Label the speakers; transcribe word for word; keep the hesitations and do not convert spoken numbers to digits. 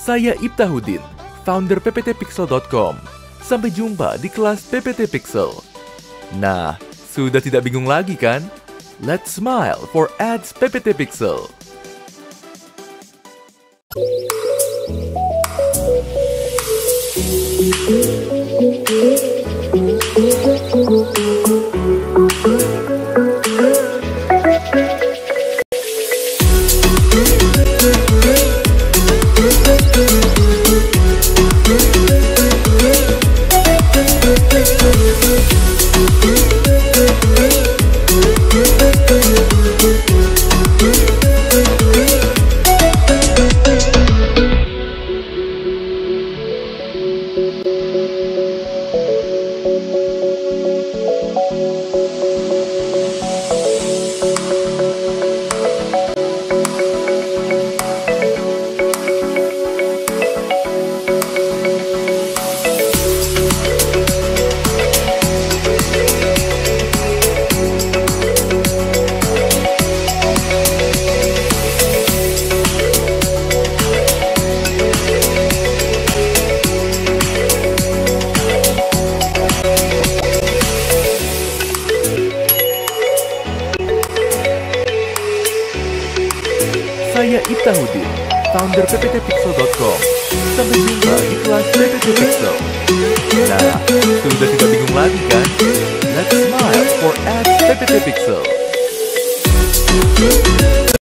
Speaker 1: Saya Iftahudin, founder p p t pixel dot com. Sampai jumpa di kelas P P T Pixel. Nah, sudah tidak bingung lagi kan? Let's smile for ads P P T Pixel. Saya Iftahudin, founder p p t pixel dot com. Sampai jumpa di kelas P P T Pixel. Nah, sudah tidak bingung lagi kan? Let's smile for ads P P T Pixel.